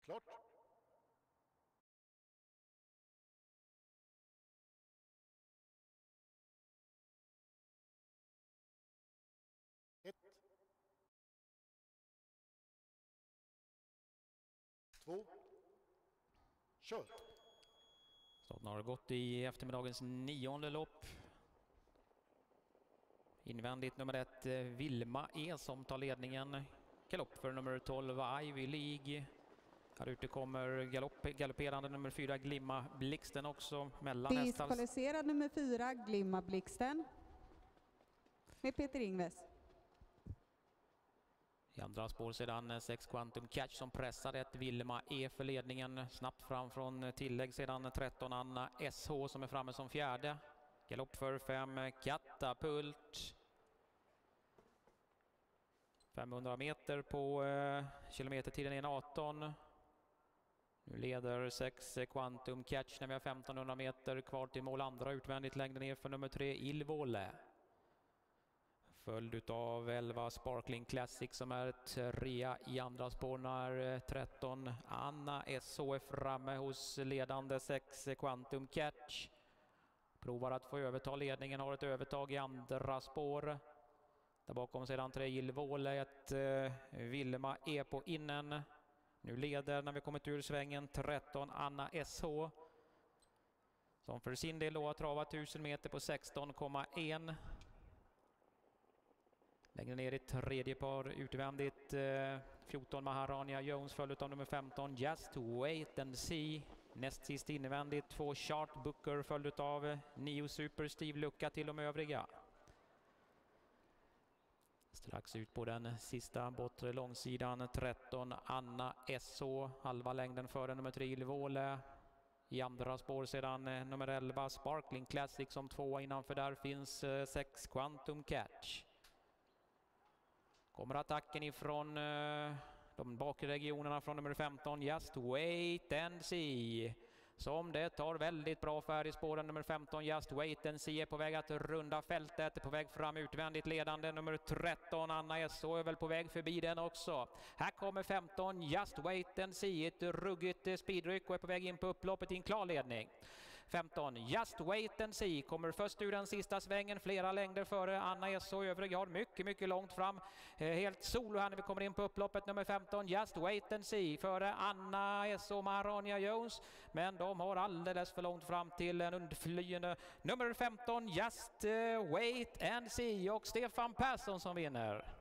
Klart. Ett. 2. Kör. Starten har gått i eftermiddagens 9:e lopp. Invändigt nummer 1 Vilma E som tar ledningen. Galopp för nummer 12 Ivy League. Här ute kommer galopperande nummer 4 Glimma Blixten också. Diskvalificerad nummer 4 Glimma Blixten. Med Peter Ingves. I andra spår sedan 6 Quantum Catch som pressar ett Vilma E för ledningen. Snabbt fram från tillägg sedan 13 Anna SH som är framme som fjärde. Galopp för 5 Katapult. 500 meter på kilometertiden 1:18. Nu leder 6 Quantum Catch när vi har 1500 meter kvar till mål. Andra utvändigt längre ner för nummer 3 Ilvåle. Följd av 11 Sparkling Classic som är 3 i andra spår när 13 Anna SOF framme hos ledande 6 Quantum Catch. Provar att få överta ledningen, har ett övertag i andra spår. Där bakom sedan 3 Ilvåle, ett Vilma E på innen. Nu leder när vi kommit ur svängen 13 Anna SH. Som för sin del har travat 1000 meter på 16,1. Längre ner i tredje par utvändigt 14 Maharania Jones följd av nummer 15 Just Wait and See. Näst sist invändigt 2 Chart Booker följd av 9 Super Steve Lucka till de övriga. Strax ut på den sista bortre långsidan 13 Anna SH, halva längden före nummer 3 Ilvåle. I andra spår sedan nummer 11 Sparkling Classic som 2 innanför där finns 6 Quantum Catch. Kommer attacken ifrån de bakre regionerna från nummer 15 Just Wait and See. Som det tar väldigt bra färd i spåren. Nummer 15 Just Wait and See är på väg att runda fältet. På väg fram utvändigt ledande. Nummer 13 Anna S är väl på väg förbi den också. Här kommer 15 Just Wait and See. Ett ruggigt speedryck och är på väg in på upploppet i en klar ledning. 15 Just Wait and See kommer först ur den sista svängen. Flera längder före Anna S och övriga har mycket långt fram. Helt solo här när vi kommer in på upploppet. Nummer 15 Just Wait and See före Anna S och Maharania Jones. Men de har alldeles för långt fram till en undflyende nummer 15 Just Wait and See och Stefan Persson som vinner.